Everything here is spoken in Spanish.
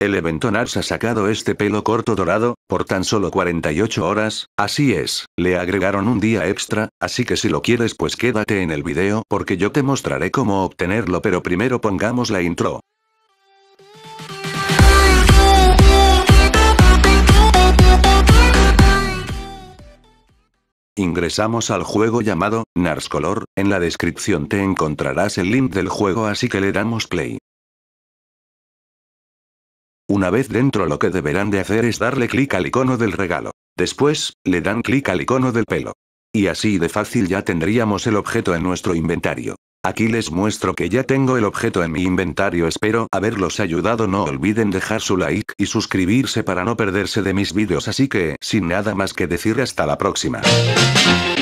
El evento NARS ha sacado este pelo corto dorado, por tan solo 48 horas, así es, le agregaron un día extra, así que si lo quieres pues quédate en el video porque yo te mostraré cómo obtenerlo, pero primero pongamos la intro. Ingresamos al juego llamado NARS Color, en la descripción te encontrarás el link del juego, así que le damos play. Una vez dentro lo que deberán de hacer es darle clic al icono del regalo. Después, le dan clic al icono del pelo. Y así de fácil ya tendríamos el objeto en nuestro inventario. Aquí les muestro que ya tengo el objeto en mi inventario, espero haberlos ayudado, no olviden dejar su like y suscribirse para no perderse de mis vídeos, así que, sin nada más que decir, hasta la próxima.